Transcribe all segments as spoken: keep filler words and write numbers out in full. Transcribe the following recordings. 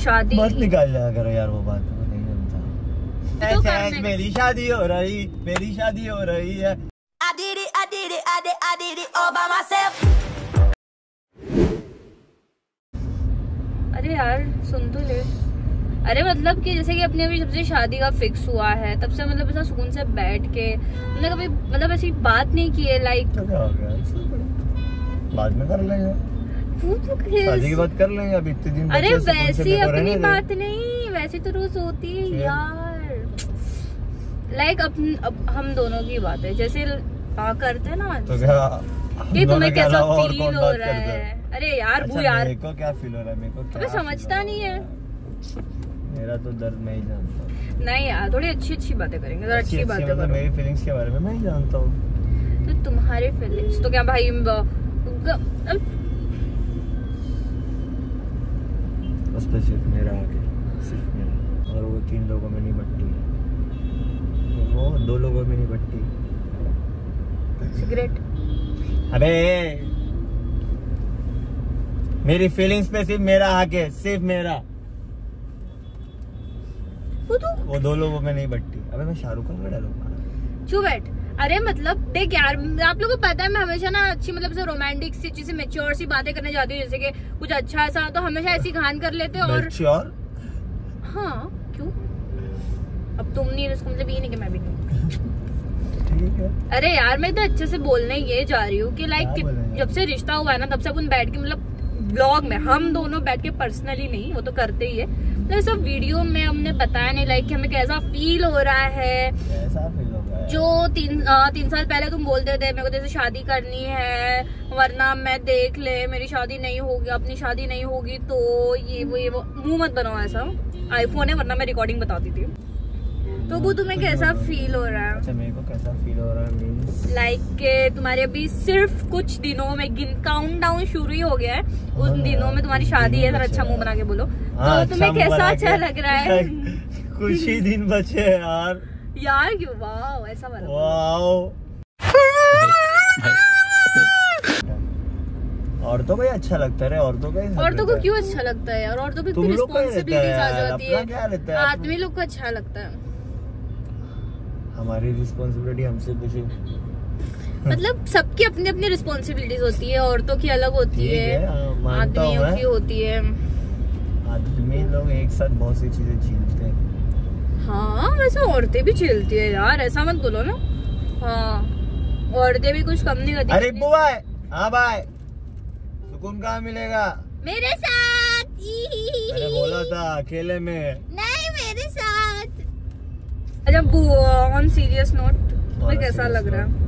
शादी मत निकाल जाया करो यार वो बात, वो नहीं बनता। तो ऐसे मेरी शादी हो रही, मेरी शादी हो रही है। I did it, I did it, I did, I did it all by myself. अरे यार सुन तो ले। अरे मतलब कि जैसे कि अपने अभी जब से शादी का फिक्स हुआ है तब से मतलब ऐसा सुकून से बैठ के हमने कभी मतलब ऐसी बात नहीं की है। लाइक तो क्या हो गया, बाद में कर लेंगे, वो तो शादी की बात कर लेंगे अभी इतने दिन। अरे वैसी अपनी बात नहीं, वैसी तो रोज होती है यार। लाइक अब, अब हम दोनों की बात है, जैसे आ करते हैं ना तो क्या कि तुम्हें कैसा फील हो रहा है। अरे यार वो यार मेरे को क्या फील हो रहा है, मेरे को क्या समझता नहीं है। मेरा तो दर्द मैं ही जानता हूँ। नहीं यार थोड़ी अच्छी अच्छी बातें करेंगे, तो अच्छी बातें मतलब मेरी फीलिंग्स के बारे में मैं ही जानता हूँ। तो तुम्हारे फीलिंग्स तो क्या भाई उस पर सिर्फ मेरा आगे, सिर्फ मेरा, और वो तीन लोगों में नहीं बट्टी, वो दो लोगों में नहीं बट्टी। सिगरेट अबे मेरी फीलिंग्स पे सिर्फ मेरा हक है, सिर्फ मेरा। वो तो वो दो लोगों में नहीं बट्टी। अबे मैं शाहरुख खान का डायलॉग मारा। चुप बैठ। अरे मतलब देख यार, आप लोगों को पता है मैं हमेशा ना अच्छी मतलब से रोमांटिक सी चीजें मैच्योर सी बातें करने जाती हूँ, जैसे कि कुछ अच्छा ऐसा तो हमेशा ऐसी घान कर लेते हैं। और मैच्योर हाँ क्यों, अब तुम नहीं, इसको मतलब ये नहीं कि मैं भी नहीं। ठीक है। अरे यार मैं तो अच्छे से बोलने ये जा रही हूँ कि लाइक जब से रिश्ता हुआ है ना तब से अपन बैठ के मतलब ब्लॉग में हम दोनों बैठ के पर्सनली नहीं, वो तो करते ही है, तो सब वीडियो में हमने बताया नहीं लाइक हमें कैसा फील हो रहा है। कैसा फील हो रहा है? जो तीन आ, तीन साल पहले तुम बोलते थे मेरे को जैसे शादी करनी है वरना मैं देख ले मेरी शादी नहीं होगी, अपनी शादी नहीं होगी तो ये वो ये वो, मुंह मत बनाओ ऐसा, आईफोन है वरना मैं रिकॉर्डिंग बताती थी। तो वो तुम्हें कैसा फील हो रहा है? अच्छा मेरे को कैसा फील हो रहा है मींस लाइक like, तुम्हारे अभी सिर्फ कुछ दिनों में काउंट डाउन शुरू ही हो गया है, उन दिनों में तुम्हारी शादी है। जरा अच्छा मुंह बना के बोलो। तो तुम्हें कैसा अच्छा लग रहा है? कुछ ही दिन बचे हैं यार। यार क्यों? वाओ ऐसा वाला वाओ। औरतों को ही अच्छा लगता है, औरतों का औरतों को क्यों अच्छा लगता है यार? औरतों को रिस्पॉन्सिबिलिटीज आ जाती है, आदमी लोग को अच्छा लगता है। हमारी रिस्पॉन्सिबिलिटी हमसे पूछो। मतलब सबकी अपनी अपनी रिस्पॉन्सिबिलिटीज होती है, औरतों की अलग होती है, आदमियों की होती है। आदमी लोग एक साथ बहुत सी चीजें झेलते हैं। हाँ वैसे औरतें भी झेलती है यार, ऐसा मत बोलो ना। हाँ औरतें भी कुछ कम नहीं करती। अरे बुआ, हाँ भाई सुकून कहाँ मिलेगा? मेरे साथ। मैंने बोला था अकेले में नहीं, मेरे साथ। अच्छा ऑन सीरियस नोट तुम्हें कैसा लग रहा है?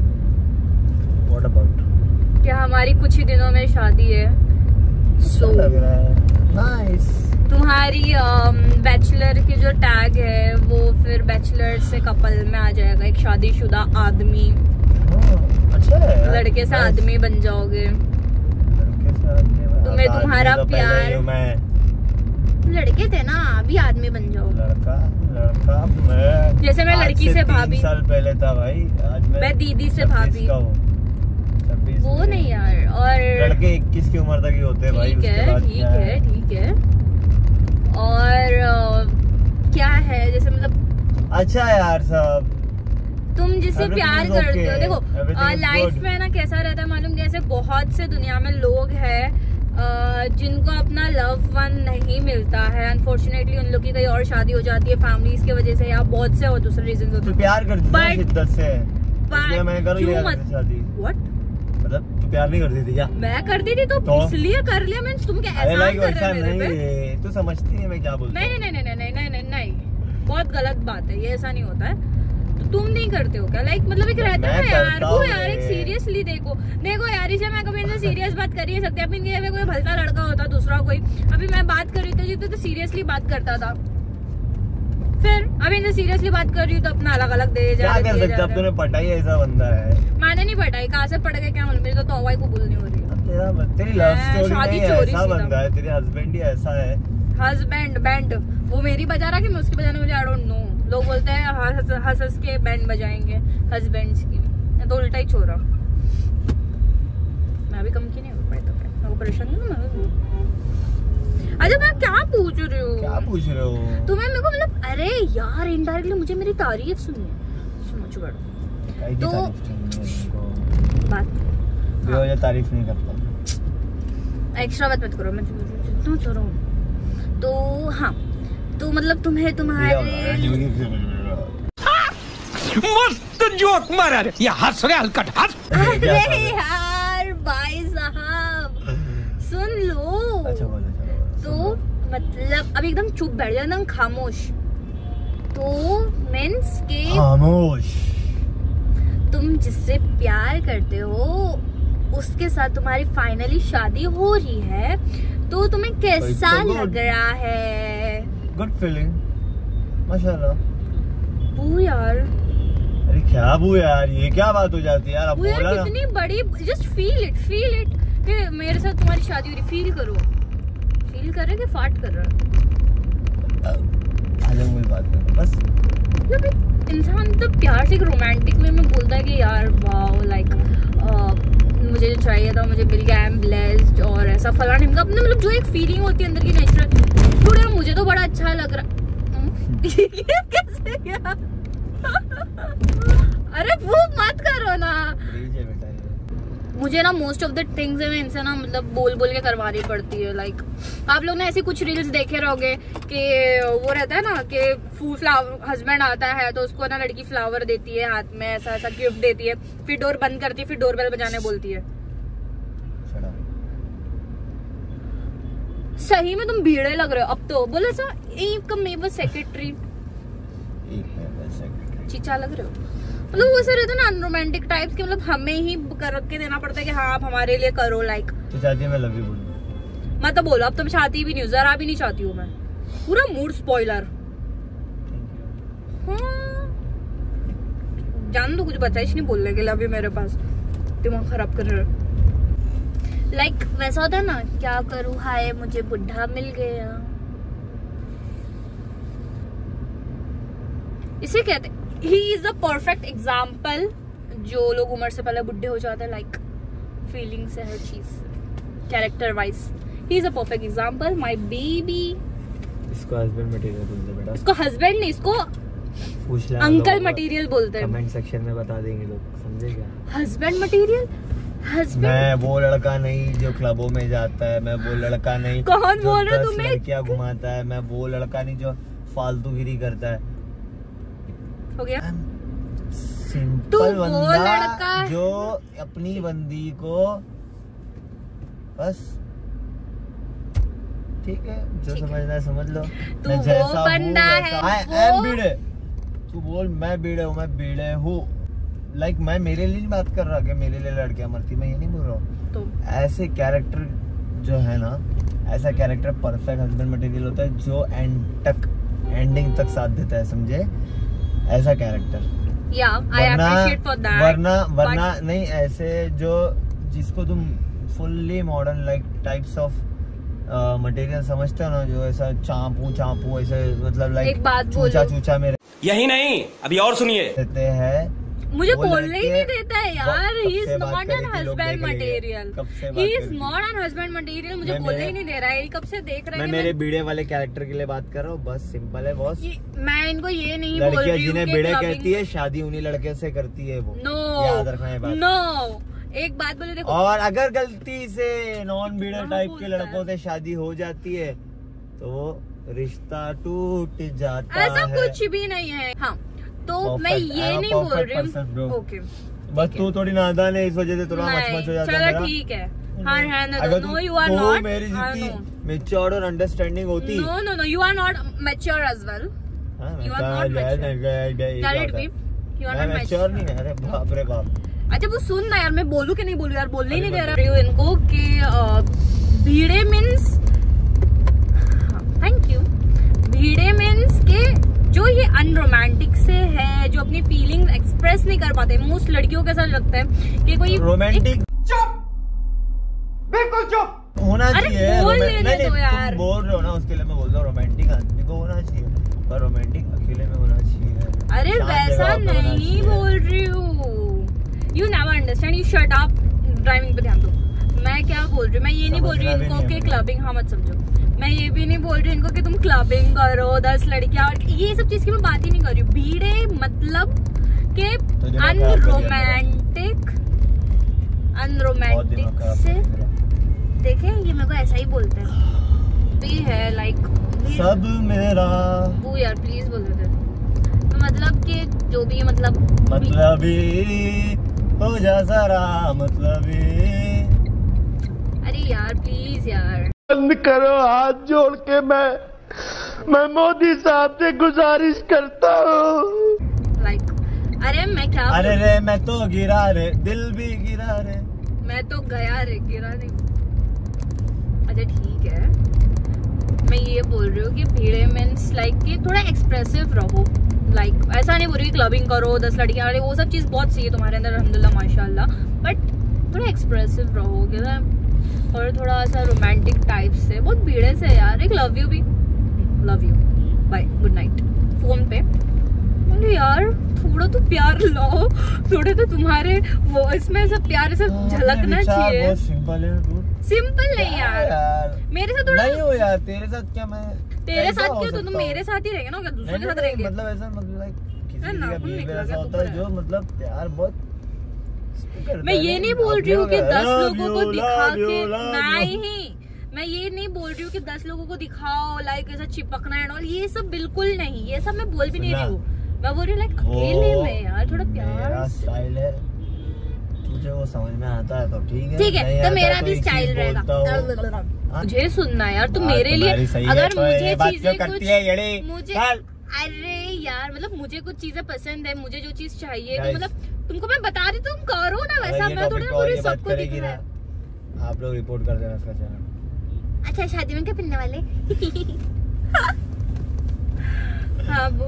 What about? क्या हमारी कुछ ही दिनों में शादी है। so, लग रहा है नाइस। तुम्हारी बैचलर की जो टैग है वो फिर बैचलर से कपल में आ जाएगा, एक शादीशुदा आदमी। अच्छा है, लड़के से आदमी बन जाओगे। लड़के से आदमी, तुम्हें तुम्हारा तो प्यार, मैं लड़के थे ना, अभी आदमी बन जाओगे। लड़का लड़का मैं जैसे मैं लड़की से, से भाभी साल पहले था भाई, आज मैं, मैं दीदी से भाभी। वो नहीं यार, और लड़के इक्कीस की उम्र तक ही होते हैं भाई। ठीक है ठीक है ठीक है। और आ, क्या है जैसे मतलब अच्छा यार सब तुम जिससे प्यार okay. करते हो, देखो लाइफ में ना कैसा रहता है मालूम, जैसे बहुत से दुनिया में लोग हैं जिनको अपना लव वन नहीं मिलता है, अनफॉर्चुनेटली उन लोग की कहीं और शादी हो जाती है फैमिलीज की वजह से या बहुत से और दूसरे रीजन होते हैं। प्यार करती थी शिद्दत से, मैं कर लिया शादी। व्हाट मतलब तू प्यार नहीं करती थी क्या? मैं करती थी तो, तो? इसलिए कर लिया मैंने। तुम क्या एहसान कर रहे हो मेरे पे? तू समझती है मैं क्या बोलता हूं? नहीं नहीं नहीं नहीं नहीं नहीं नहीं, बहुत गलत बात है ये, ऐसा नहीं होता है। तो तुम नहीं करते हो क्या? लाइक मतलब एक रहता है यार वो यार एक सीरियसली देखो देखो यार, इसे मैं कभी इनसे सीरियस बात कर ही नहीं सकती। अभी इनके कोई भलता लड़का होता दूसरा कोई, अभी मैं बात कर रही थी तो सीरियसली बात करता था, फिर अभी इनसे सीरियसली बात कर रही हूँ तो अपना अलग अलग दे जा क्या कर सकते? अब तूने पटाई ऐसा बंदा है। मैंने नहीं पटाई, कहाँ से पट गए क्या मालूम, मेरी तो तौबा को बोलनी हो रही है। तेरा तेरी लव स्टोरी नहीं है, ऐसा बंदा है, तेरे हस्बैंड ही ऐसा है। हस्बैंड बैंड वो मेरी बजा रहा कि मैं उसकी बजाने मुझे आई डोंट नो। लोग बोलते हैं हंस हंस के बैंड बजाएंगे हस्बैंड्स की, मैं तो उल्टा ही छोड़ा। मैं भी कम की नहीं हो पाई तो मैं परेशान हूँ। अच्छा मैं क्या पूछ रही हूँ? क्या पूछ रहे हो? तुम्हें मेरे को मतलब अरे यार इनडायरेक्टली मुझे मेरी तारीफ सुननी है। सुनो चुप तो बात हाँ। तारीफ नहीं करता, एक्स्ट्रा बात मत करो, मैं जितना चाह रहा हूँ। तो हाँ तो मतलब तुम्हें तुम्हारे मस्त जोक मारा रे, ये हंस रहे हलकट हंस। अरे यार भाई साहब सुन लो। अच्छा बोलो चलो। तो मतलब अब एकदम चुप बैठ जाओ, एकदम खामोश। तो मीन्स के खामोश, तुम जिससे प्यार करते हो उसके साथ तुम्हारी फाइनली शादी हो रही है, तो तुम्हें कैसा लग रहा है? गुड फीलिंग माशाल्लाह। बू यार, अरे क्या बू यार, ये क्या बात हो जाती है यार? अब यार बोला कितनी बड़ी, just feel it feel it कि मेरे साथ तुम्हारी शादी हो रही। फील करो, फील कर रहे कि फाट कर रहा है? अलग बात करो बस। मतलब इंसान तो प्यार से एक रोमांटिक वे में बोलता है कि यार वाओ लाइक मुझे जो चाहिए था मुझे मिल गया, आई एम ब्लेस्ड और ऐसा फला ढिमका। अपने मतलब जो एक फीलिंग होती है अंदर की नेचुरल, थोड़ा मुझे तो बड़ा अच्छा लग रहा। कैसे क्या? अरे वो मत करो ना मुझे ना मोस्ट ऑफ द थिंग्स है इनसे ना मतलब बोल बोल के करवानी पड़ती है। लाइक like, आप लोग ने ऐसी कुछ रील्स देखे रहोगे कि वो रहता है ना कि फूल फ्लावर हस्बैंड आता है तो उसको ना लड़की फ्लावर देती है हाथ में, ऐसा ऐसा गिफ्ट देती है, फिर डोर बंद करती है, फिर डोर बेल बजाने बोलती है। सही में तुम भीड़े लग रहे हो अब तो। बोला सा एक मेबर सेक्रेटरी चीचा लग रहे हो। मतलब वो ऐसे रहते ना अनरोमांटिक टाइप्स के, मतलब हमें ही कर के देना पड़ता है कि हाँ आप हमारे लिए करो। लाइक तो चाहती है मैं लव यू बोलूं? मैं तो बोलो अब तो मैं चाहती भी नहीं हूँ, जरा भी नहीं चाहती हूँ मैं। पूरा मूड स्पॉइलर। हाँ जान दो, कुछ बचा ही नहीं बोलने के लिए अभी मेरे पास, दिमाग खराब कर रहे। लाइक like, वैसा होता है ना, क्या करूँ हाय मुझे बुढ़ा मिल गया, इसे कहते he is the perfect example. जो लोग उम्र से पहले बुढ़े हो जाते हैं, लाइक फीलिंग से हर चीज, character wise he is a perfect example. My baby. इसको हस्बैंड मटेरियल बोलते बेटा। इसको हस्बैंड नहीं, इसको अंकल मटेरियल बोलते हैं। कमेंट सेक्शन में बता देंगे लोग, समझे क्या? Husband material. मैं वो लड़का नहीं जो क्लबों में जाता है, मैं वो लड़का नहीं कौन बोल रहा है तुम्हें? लड़कियां घुमाता है, मैं वो लड़का नहीं जो फालतूगिरी करता है। हो गया सिंपल बंदा जो अपनी बंदी को बस ठीक है जो समझना है समझ लो। तू वो बंदा है, आई एम बीड़े। तू बोल मैं बीड़े हूँ, मैं बीड़े हूँ। लाइक मैं मेरे लिए नहीं बात कर रहा कि मेरे लिए लड़कियां मरती, मैं ये नहीं बोल रहा हूँ। तो ऐसे कैरेक्टर जो है ना, ऐसा कैरेक्टर परफेक्ट हस्बैंड मटेरियल होता है जो एंड तक एंडिंग तक साथ देता है, समझे? ऐसा character. yeah, I appreciate for that, वरना वरना but... नहीं, ऐसे जो जिसको तुम fully modern like types of material समझते हो ना, जो ऐसा चांपू चांपू ऐसे मतलब लाइक चूचा चूचा में यही नहीं अभी और सुनिए देते हैं। मुझे बोलने ही नहीं देता है यार। He is not an husband material, he is not an husband material. मुझे बोलने ही नहीं दे रहा है, कब से देख रहे हैं। मैं मेरे बीड़े वाले कैरेक्टर के लिए बात कर रहा हूँ, बस सिंपल है बॉस। मैं इनको ये नहीं बोल रही हूँ कि जिन्हें बीड़े कहती है शादी उन्हीं लड़के से करती है वो। नो याद रखना है बात। नो एक बात बोले देखो, और अगर गलती से नॉन बीड़े टाइप के लड़कों से शादी हो जाती है तो रिश्ता टूट जाता है। ऐसा कुछ भी नहीं है। हाँ तो मैं ये नहीं बोल रही हूँ। ओके बस तू थोड़ी नादान है, इस वजह से थोड़ा मच मच हो जाता है। चलो ठीक है। हाँ है ना, नो यू आर नॉट मेरी जितनी मैच्योर और अंडरस्टैंडिंग होती। No no no you are not mature as well. You are not mature नहीं है। अरे बाप रे बाप। अच्छा वो सुन ना यार, मैं बोलूं कि नहीं बोलूं यार, बोलने ही नहीं दे रहा हूँ इनको कि Bhide means, thank you, Bhide means के जो ये अनरोमांटिक से है, जो अपनी फीलिंग्स एक्सप्रेस नहीं कर पाते। मोस्ट लड़कियों के साथ लगता है कि कोई रोमांटिक चुप, बिल्कुल चुप होना चाहिए। बोल नहीं, तो यार तुम बोल रहे हो ना, उसके लिए मैं बोल रहा हूँ रोमांटिक आदमी को होना चाहिए, पर रोमांटिक अकेले में होना चाहिए। अरे वैसा नहीं बोल रही हूँ, you never understand, you shut up. Driving पे ध्यान दो। मैं क्या बोल रही हूँ, मैं ये नहीं बोल रही हूँ इनको कि क्लबिंग, हाँ मत समझो। मैं ये भी नहीं बोल रही इनको कि तुम क्लबिंग करो, दस लड़कियां, और ये सब चीज की मैं बात ही नहीं कर रही हूँ। भीड़े मतलब के अनरोमांटिक, अनरोमांटिक से देखे, ये मेरे को ऐसा ही बोलते हैं भी है लाइक सब मेरा वो यार प्लीज बोल देते तो मतलब कि जो भी मतलब मतलबी हो जा जरा मतलबी। अरे यार प्लीज यार बंद करो, हाथ जोड़ के मैं मैं मोदी साहब से गुजारिश करता हूँ। लाइक अरे मैं क्या अरे रे मैं तो गिरा रे, दिल भी गिरा रे, मैं तो गया रे, गिरा नहीं। अच्छा ठीक है, मैं ये बोल रही हूँ कि भीड़े मीन्स लाइक कि थोड़ा एक्सप्रेसिव रहो। लाइक like, ऐसा नहीं बोल रही क्लबिंग करो, दस लड़कियां, अरे वो सब चीज़ बहुत सही है तुम्हारे अंदर अल्हम्दुलिल्लाह माशाल्लाह, बट थोड़ा एक्सप्रेसिव रहोगे ना, और थोड़ा सा रोमांटिक टाइप से। बहुत भीड़े से यार, एक लव यू भी, love you, bye, good night phone पे। अरे यार थोड़ा तो प्यार लाओ, थोड़े तो तुम्हारे वो इसमें सब प्यार सब झलकना चाहिए। बहुत सिंपल है तू। सिंपल नहीं यार, यार मेरे साथ थोड़ा नहीं हो यार, तेरे साथ क्या मैं तेरे साथ क्यों, तो तुम मेरे साथ ही रहेंगे ना, क्या दूसरे के साथ रहेंगे? मतलब ऐसा मतलब लाइक किसी ना, का बिहेवियर ऐसा होता है जो मतलब प्यार बहुत। मैं ये नहीं बोल रही हूँ कि दस लोगों को दिखा के, नहीं मैं ये नहीं बोल रही हूँ कि दस लोगों को दिखाओ लाइक ऐसा चिपकना है और ये सब बिल्कुल नहीं, ये सब मैं बोल भी नहीं रही हूँ। मैं बोल रही हूँ लाइक अकेले में यार थोड़ा प्यार स्टाइल है, तुझे वो समझ में आता है तो ठीक है, ठीक है तो मेरा भी स्टाइल रहेगा। मुझे सुनना है यार, तुम मेरे लिए अगर मुझे चीजें कुछ मुझे अरे यार मतलब मुझे कुछ चीजें पसंद है, मुझे जो चीज चाहिए तो मतलब तुमको मैं बता रही तुम करो ना वैसा, मैं थोड़ी ना पूरी सबको दिख रहा है। आप लोग रिपोर्ट कर देना इसका चैनल। अच्छा शादी में क्या पहनने वाले? हाँ वो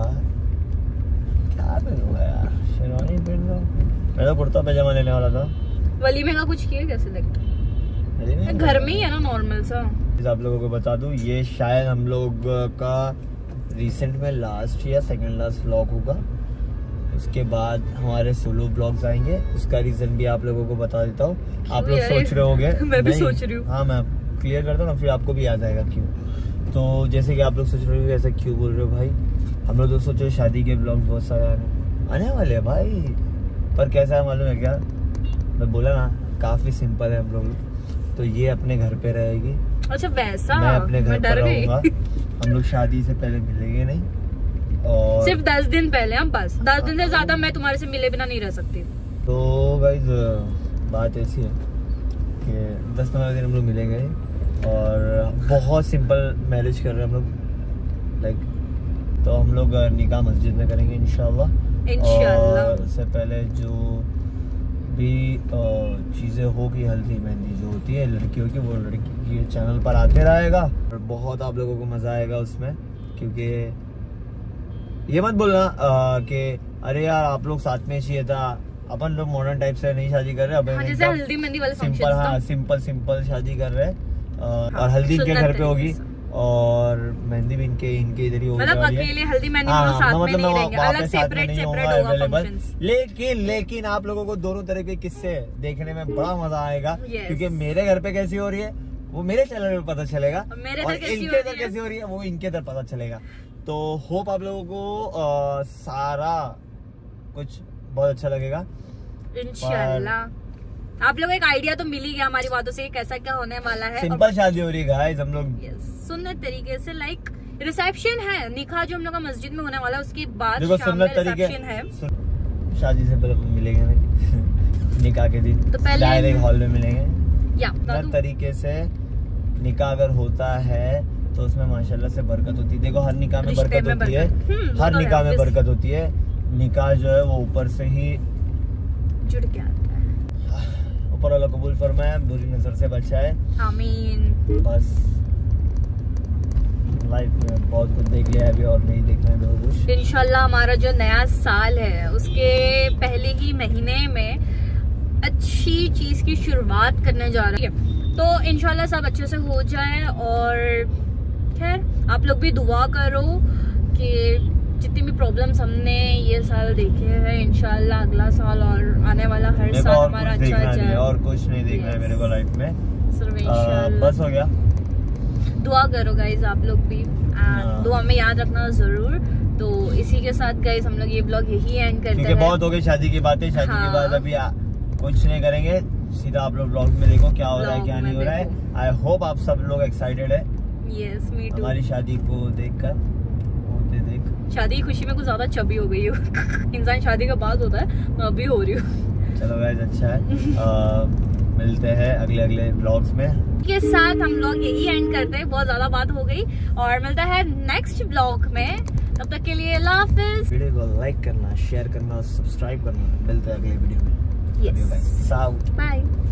क्या पहनूंगा यार, शेरवानी पहन लो, मैं तो कुर्ता पैजामा लेने वाला था। वलीमे का कुछ किया क्या सिलेक्ट? घर में ही है ना नॉर्मल सा। आप लोगों को बता दूं ये शायद हम लोग का रिसेंट में लास्ट या सेकंड लास्ट व्लॉग होगा, उसके बाद हमारे सोलो ब्लॉग्स आएंगे। उसका रीजन भी आप लोगों को बता देता हूँ, आप लोग सोच रहे होंगे मैं भी सोच रही हूँ। हाँ मैं क्लियर करता हूँ ना, फिर आपको भी याद आएगा क्यों। तो जैसे कि आप लोग सोच रहे हो ऐसा क्यों बोल रहे हो भाई, हम लोग तो सोचे शादी के ब्लॉग बहुत सारे आने आने वाले हैं भाई, पर कैसा है मालूम है क्या, मैं बोला ना काफी सिंपल है हम लोग, तो ये अपने घर पे रहेगी। अच्छा वैसा, मैं अपने घर पर रहूंगा, हम लोग शादी से पहले मिलेंगे नहीं, और सिर्फ दस दिन पहले हम बस दस दिन से ज्यादा मैं तुम्हारे से मिले बिना नहीं रह सकती। तो गाइस बात ऐसी है कि दस पंद्रह दिन हम लोग मिलेंगे और बहुत सिंपल मैरिज कर रहे हैं हम लोग लाइक, तो हम लोग निकाह मस्जिद में करेंगे इंशाल्लाह। इंशाल्लाह और उससे पहले जो भी चीज़ें होगी, हल्दी मेहंदी जो होती है लड़कियों की, वो लड़की के चैनल पर आते रहेगा और बहुत आप लोगों को मज़ा आएगा उसमें। क्योंकि ये मत बोलना कि अरे यार आप लोग साथ में चाहिए था, अपन लोग मॉडर्न टाइप से नहीं शादी कर रहे, अपन हाँ, जैसे हल्दी मेहंदी वाले सिंपल, हाँ सिंपल सिंपल शादी कर रहे हैं। और हल्दी इनके घर पे होगी और मेहंदी भी इनके इनके इधर ही होगी, मतलब अकेले हल्दी मेहंदी दोनों साथ में नहीं रहेंगे, अलग सेपरेट सेपरेट होगा फंक्शंस। लेकिन लेकिन आप लोगों को दोनों तरह के किस्से देखने में बड़ा मजा आएगा, क्योंकि मेरे घर पे कैसी हो रही है वो मेरे चैनल पे पता चलेगा, और इनके इधर कैसी हो रही है वो इनके इधर पता चलेगा। तो होप आप लोगों को सारा कुछ बहुत अच्छा लगेगा इंशाल्लाह। आप लोगों को एक आइडिया तो मिल ही गया हमारी बातों से कैसा क्या होने वाला है। सिंपल शादी हो रही है गाइस हम लोग सुन्नत तरीके से, लाइक रिसेप्शन है, निकाह जो हम लोग का मस्जिद में होने वाला है, उसके बाद देखो सुन्नत तरीके है। शादी से पहले मिलेंगे नहीं निकाह के दिन तो पहले डायरेक्ट हॉल में मिलेंगे। या सुन्नत तरीके से निकाह अगर होता है तो उसमें माशाल्लाह से बरकत होती है। देखो हर निकाह में बरकत होती है, हर निकाह में बरकत होती है। निकाह जो है वो ऊपर से ही जुड़ के आता है, ऊपर वाला कबूल फरमाए, बुरी नजर से बचाए, आमीन। बस लाइफ में बहुत कुछ देख लिया है अभी और नहीं देखना है बहुत कुछ। इंशाल्लाह हमारा जो नया साल है उसके पहले ही महीने में अच्छी चीज की शुरुआत करने जा रही है, तो इंशाल्लाह सब अच्छे से हो जाए। और खैर आप लोग भी दुआ करो कि जितनी भी प्रॉब्लम्स हमने ये साल देखे हैं इंशाल्लाह अगला साल और आने वाला हर साल हमारा अच्छा जाए। और कुछ नहीं देखना है मेरे को लाइफ में, सिर्फ इंशाल्लाह। बस हो गया दुआ करो गाइज आप लोग भी, एंड दुआ में याद रखना जरूर। तो इसी के साथ गाइज हम लोग ये ब्लॉग यही एंड करते हैं। बहुत हो गई शादी की बातें, शादी हाँ। के बाद अभी आ, कुछ नहीं करेंगे, सीधा आप लोग ब्लॉग में देखो क्या हो रहा है क्या नहीं हो रहा है। आई होप आप सब लोग एक्साइटेड है yes, me too. हमारी शादी को देखकर। होते देख शादी की खुशी में कुछ ज्यादा चबी हो गई हूँ। इंसान शादी का बाद होता है, मैं अभी हो रही हूँ। चलो गाइस अच्छा है, आ, मिलते हैं अगले अगले ब्लॉग्स में। के साथ हम लोग यही एंड करते हैं, बहुत ज्यादा बात हो गई, और मिलता है नेक्स्ट ब्लॉग में। तब तक के लिए अल्लाह हाफिज। वीडियो को लाइक करना, शेयर करना और सब्सक्राइब करना। मिलते हैं अगले वीडियो में। Yes, bye.